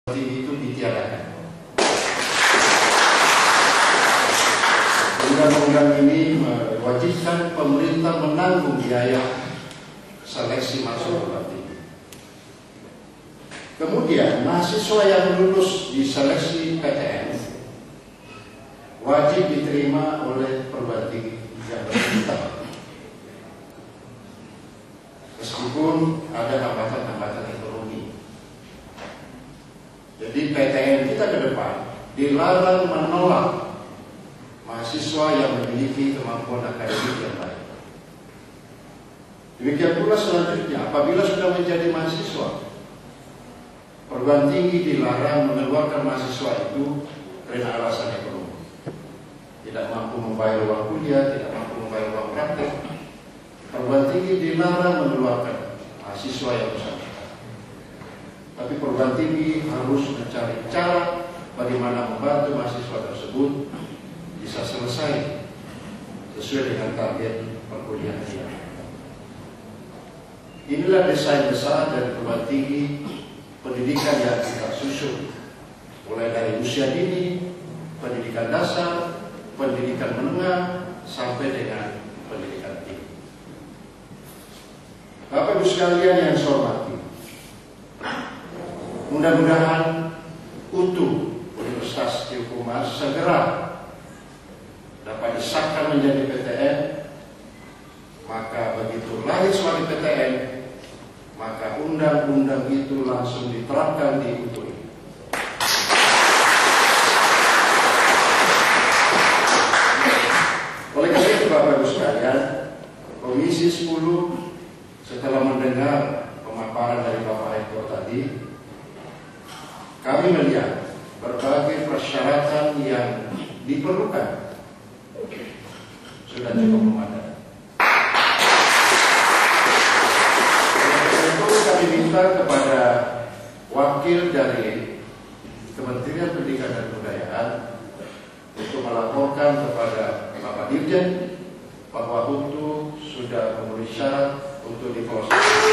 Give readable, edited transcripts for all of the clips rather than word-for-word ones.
itu ditiadakan. Undang-undang ini mewajibkan pemerintah menanggung biaya seleksi masuk perguruan tinggi. Kemudian mahasiswa yang lulus di seleksi PTN wajib diterima oleh perguruan tinggi yang bersangkutan, meskipun ada hambatan-hambatan ekonomi. Jadi PTN kita ke depan dilarang menolak mahasiswa yang memiliki kemampuan akademik yang baik. Demikian pula selanjutnya, apabila sudah menjadi mahasiswa, perguruan tinggi dilarang mengeluarkan mahasiswa itu karena alasan ekonomi. Tidak mampu membayar uang kuliah, tidak mampu membayar uang praktek. Perguruan tinggi dilarang mengeluarkan mahasiswa yang bersangkutan. Tapi perguruan tinggi harus mencari cara bagaimana membantu mahasiswa tersebut bisa selesai sesuai dengan target perkuliahan dia. Inilah desain besar dari perguruan tinggi pendidikan yang kita susun, mulai dari usia dini, pendidikan dasar, pendidikan menengah, sampai dengan pendidikan tinggi. Bapak Ibu sekalian yang saya hormati, mudah-mudahan UTU Universitas Hukum segera dapat disahkan menjadi PTN. Maka begitu lahir sebagai PTN, maka undang-undang itu langsung diterapkan di UTU ini. Oleh karena itu Bapak Ibu sekalian, Komisi 10 setelah mendengar pemaparan dari Bapak Rektor tadi, kami melihat berbagai persyaratan yang diperlukan sudah cukup memadai. Tentu kami minta kepada wakil dari Kementerian Pendidikan dan Kebudayaan untuk melaporkan kepada Bapak Dirjen bahwa UTU sudah memenuhi syarat untuk diproses.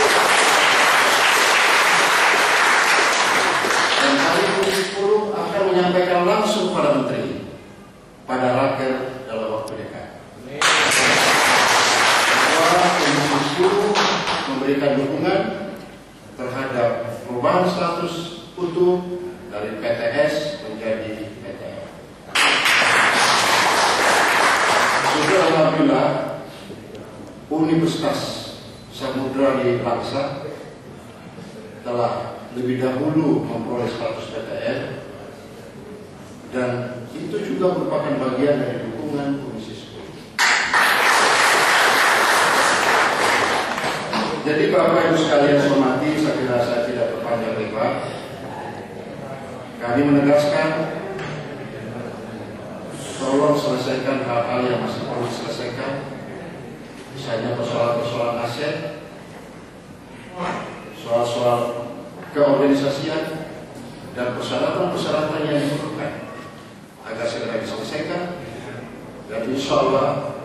Dan kami Komisi 10 akan menyampaikan langsung pada Menteri pada raker dalam waktu dekat. Bahwa Komisi 10 memberikan dukungan terhadap perubahan status UTU dari PTS menjadi PTN. Sudah alhamdulillah Universitas Samudra di Langsa telah lebih dahulu memperoleh status PTN, dan itu juga merupakan bagian dari dukungan Komisi 10. Jadi Bapak Ibu sekalian hormati, saya kira saya tidak berpanjang lebar. Kami menegaskan, tolong selesaikan hal-hal yang masih perlu diselesaikan, misalnya persoalan-persoalan aset, soal-soal keorganisasian, dan persyaratan-persyaratan yang diperlukan agar segera diselesaikan, dan insya Allah